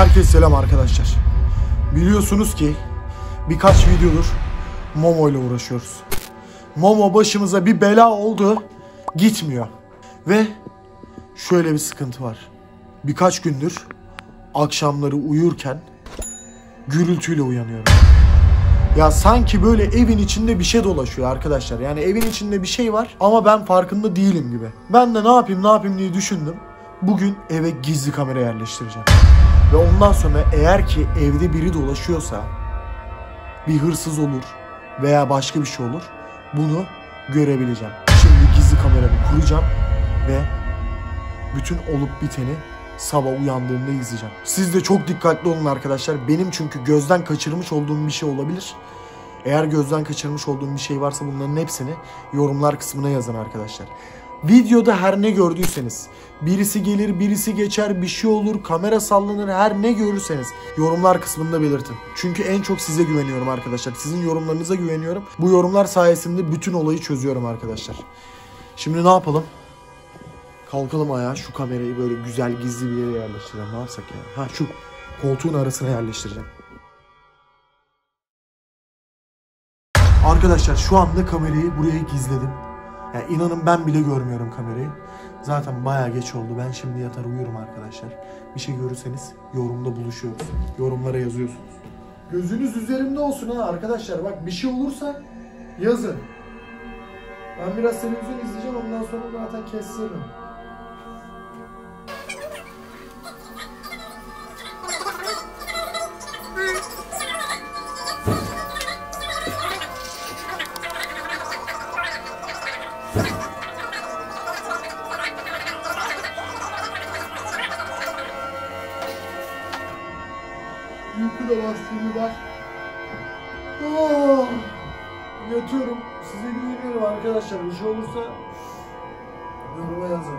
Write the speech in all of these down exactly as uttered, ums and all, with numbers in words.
Herkese selam arkadaşlar. Biliyorsunuz ki birkaç videodur Momo ile uğraşıyoruz. Momo başımıza bir bela oldu, gitmiyor. Ve şöyle bir sıkıntı var. Birkaç gündür akşamları uyurken gürültüyle uyanıyorum. Ya sanki böyle evin içinde bir şey dolaşıyor arkadaşlar. Yani evin içinde bir şey var ama ben farkında değilim gibi. Ben de ne yapayım ne yapayım diye düşündüm. Bugün eve gizli kamera yerleştireceğim. Ve ondan sonra eğer ki evde biri dolaşıyorsa, bir hırsız olur veya başka bir şey olur, bunu görebileceğim. Şimdi gizli kameramı kuracağım ve bütün olup biteni sabah uyandığımda izleyeceğim. Siz de çok dikkatli olun arkadaşlar. Benim çünkü gözden kaçırmış olduğum bir şey olabilir. Eğer gözden kaçırmış olduğum bir şey varsa bunların hepsini yorumlar kısmına yazın arkadaşlar. Videoda her ne gördüyseniz, birisi gelir, birisi geçer, bir şey olur, kamera sallanır, her ne görürseniz yorumlar kısmında belirtin. Çünkü en çok size güveniyorum arkadaşlar. Sizin yorumlarınıza güveniyorum. Bu yorumlar sayesinde bütün olayı çözüyorum arkadaşlar. Şimdi ne yapalım? Kalkalım ayağa, şu kamerayı böyle güzel gizli bir yere yerleştirelim. Ne yapsak ya? Ha, şu koltuğun arasına yerleştireceğim. Arkadaşlar şu anda kamerayı buraya gizledim. Yani inanın ben bile görmüyorum kamerayı. Zaten bayağı geç oldu. Ben şimdi yatar uyurum arkadaşlar. Bir şey görürseniz yorumda buluşuyoruz. Yorumlara yazıyorsunuz. Gözünüz üzerimde olsun ha arkadaşlar. Bak bir şey olursa yazın. Ben biraz televizyon izleyeceğim, ondan sonra zaten kestiririm. Uyku da var, suyu var. Oh! Yatıyorum. Size güveniyorum arkadaşlar. Bir şey olursa yoruma yazın.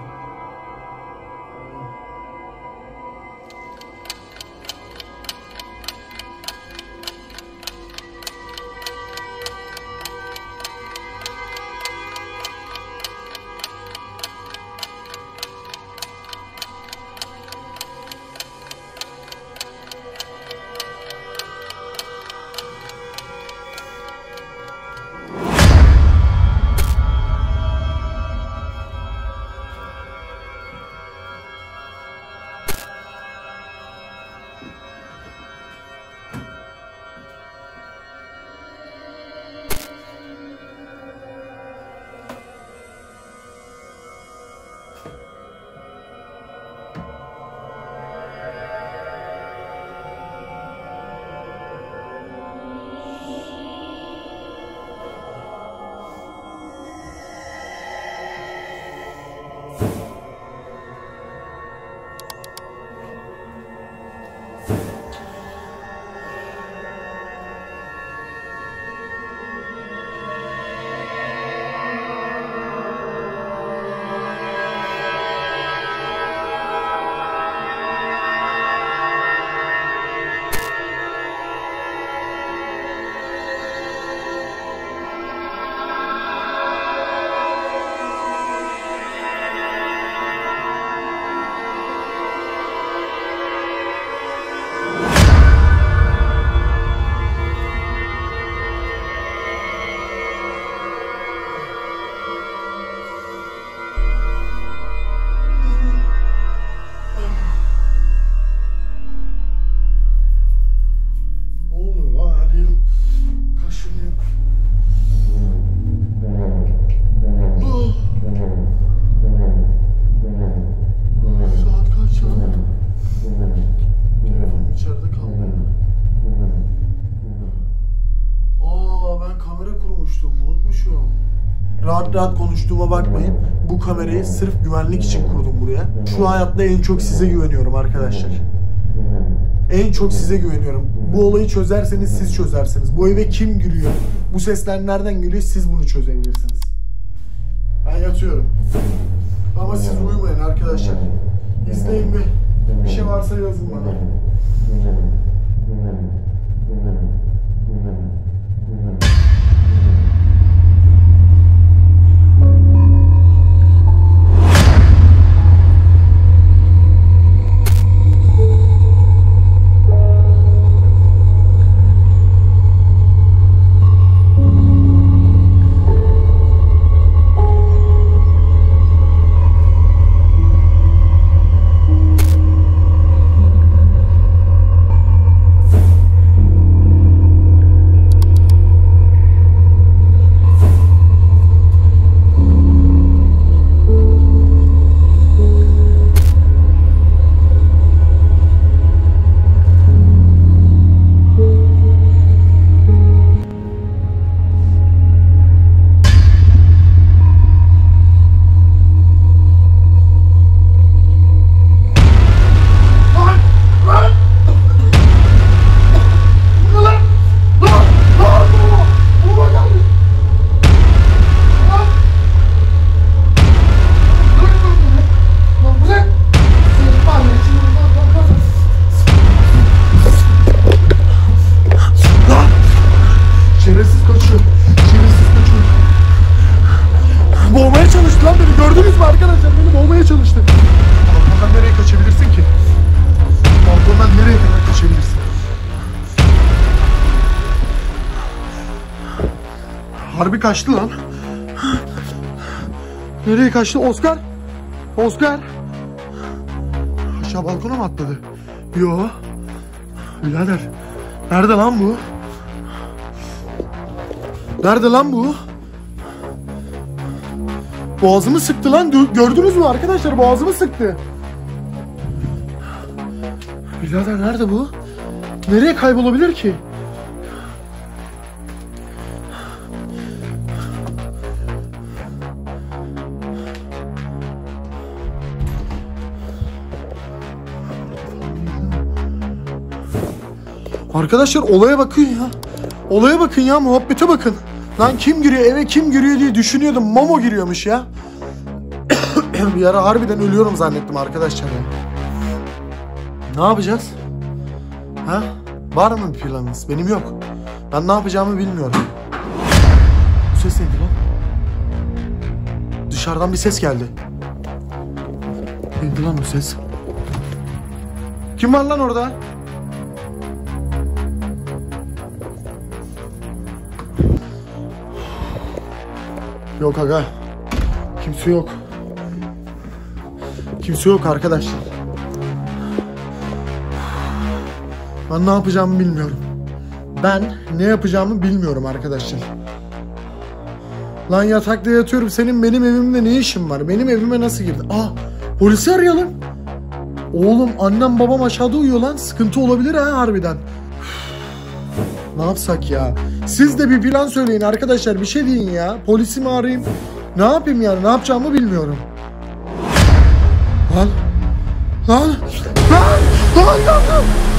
Rahat rahat konuştuğuma bakmayın. Bu kamerayı sırf güvenlik için kurdum buraya. Şu hayatta en çok size güveniyorum arkadaşlar. En çok size güveniyorum. Bu olayı çözerseniz siz çözersiniz. Bu eve kim giriyor? Bu sesler nereden geliyor? Siz bunu çözebilirsiniz. Ben yatıyorum. Ama siz uyumayın arkadaşlar. İzleyin bir. Bir şey varsa yazın bana. Harbi kaçtı lan. Nereye kaçtı? Oscar? Oscar? Aşağı balkona mı atladı? Yo. Birader. Nerede lan bu? Nerede lan bu? Boğazımı sıktı lan. Gördünüz mü arkadaşlar? Boğazımı sıktı. Birader nerede bu? Nereye kaybolabilir ki? Arkadaşlar olaya bakın ya. Olaya bakın ya, muhabbete bakın. Lan kim giriyor eve, kim giriyor diye düşünüyordum. Momo giriyormuş ya. Bir ara harbiden ölüyorum zannettim arkadaşlar ya. Ne yapacağız? Ha? Var mı bir planınız? Benim yok. Ben ne yapacağımı bilmiyorum. Bu ses neydi lan? Dışarıdan bir ses geldi. Neydi lan bu ses? Kim var lan orada? Yok aga. Kimse yok. Kimse yok arkadaşlar. Ben ne yapacağımı bilmiyorum. Ben ne yapacağımı bilmiyorum arkadaşlar. Lan yatakta yatıyorum. Senin benim evimde ne işin var? Benim evime nasıl girdin? Aa, polisi arayalım. Oğlum annem babam aşağıda uyuyor lan. Sıkıntı olabilir ha harbiden. Ne yapsak ya? Siz de bir plan söyleyin arkadaşlar. Bir şey deyin ya. Polisi mi arayayım? Ne yapayım yani? Ne yapacağımı bilmiyorum. Lan. Lan. Lan. Lan. Lan. Lan.